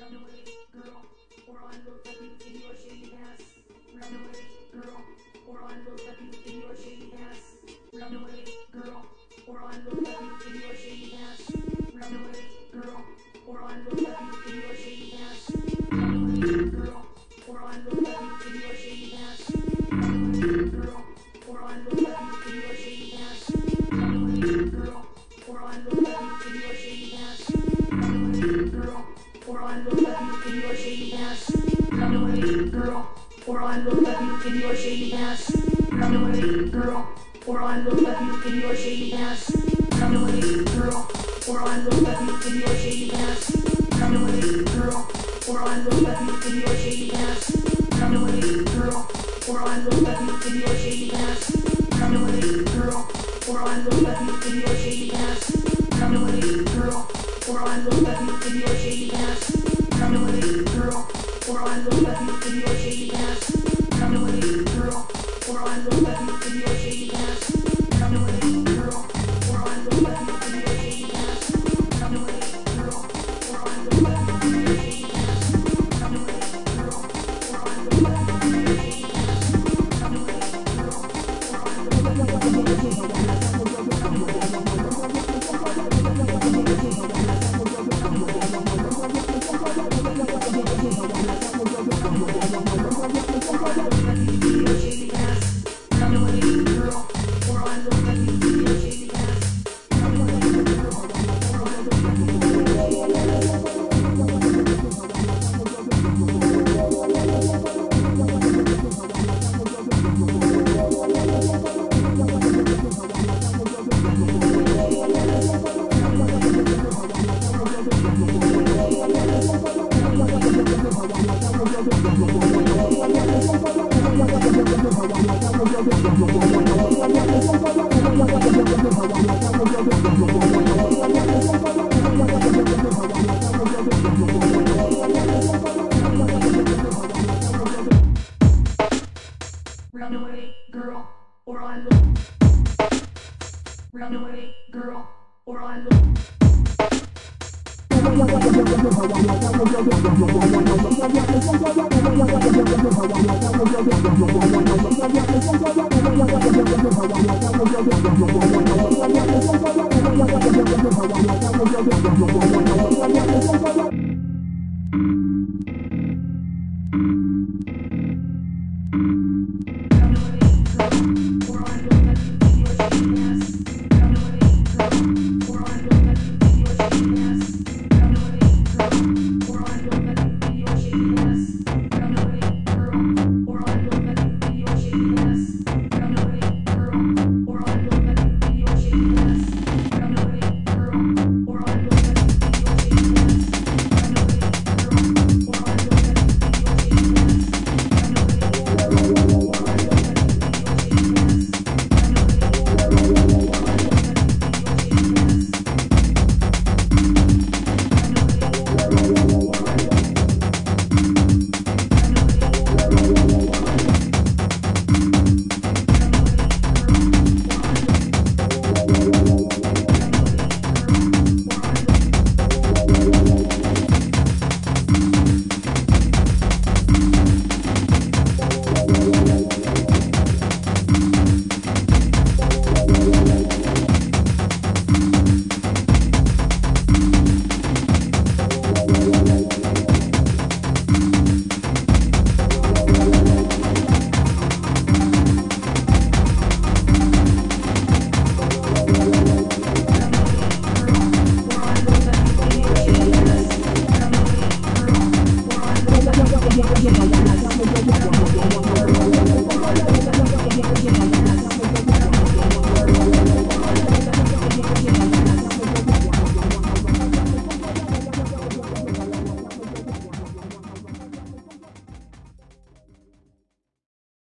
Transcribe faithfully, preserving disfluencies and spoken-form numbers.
Run away, girl, or I will fuck you in your shady ass. Run away, girl, or I will fuck you in your shady ass. Run away, girl, or I will fuck you in your shady ass. Run away, girl, or I will fuck you in your shady ass. Run away, girl, or I will fuck you in your shady ass. Run away, girl, or I will fuck you in your shady ass. Run away, girl, or I will fuck you in your shady ass. Run away, girl, or I will fuck you in your shady ass. Run away, girl, or I will fuck you in your shady ass. Run away, girl, or I will fuck you in your shady ass. Run away, girl, or I will fuck you in your shady ass. Run away, girl, or I will fuck you in your shady ass. Run away, girl, or I will fuck you in your shady ass. Run away, girl, or I will fuck you in your shady ass. Run away, girl, or I will fuck you in your shady ass. Run away, girl, or I will fuck you in your shady ass. Run away, girl, or I will fuck you in your shady ass. Run away, girl, or I will fuck you in your shady ass. Run away, girl, or I will fuck you in your shady ass. Run away, girl, or I will fuck you in your shady ass. Run away, girl, or I will fuck you in your shady ass. Run away, girl, or I will. Run away, girl, or I will. Run away, girl,